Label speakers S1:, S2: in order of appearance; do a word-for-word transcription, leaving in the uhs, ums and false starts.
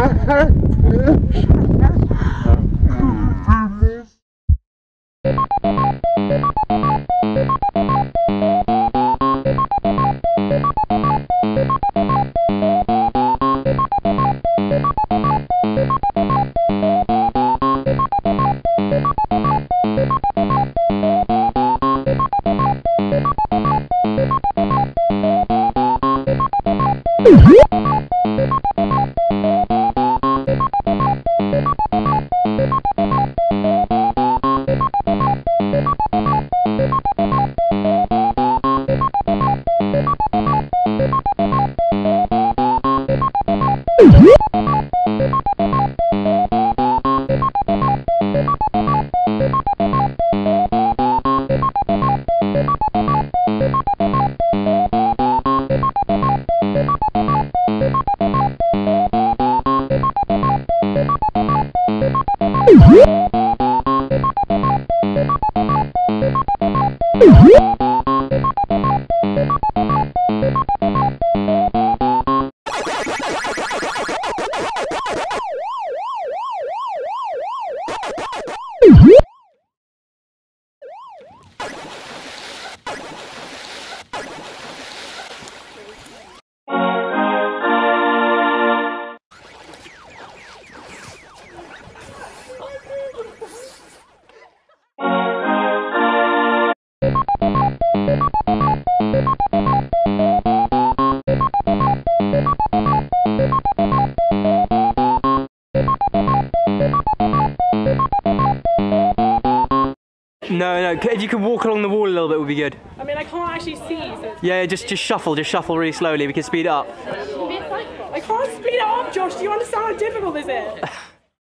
S1: No, no, if you could walk along the wall a little bit would be good.
S2: I mean, I can't actually see, so
S1: Yeah, just just shuffle, just shuffle really slowly, we can speed it up.
S2: I can't speed it up, Josh, do you understand how difficult this is?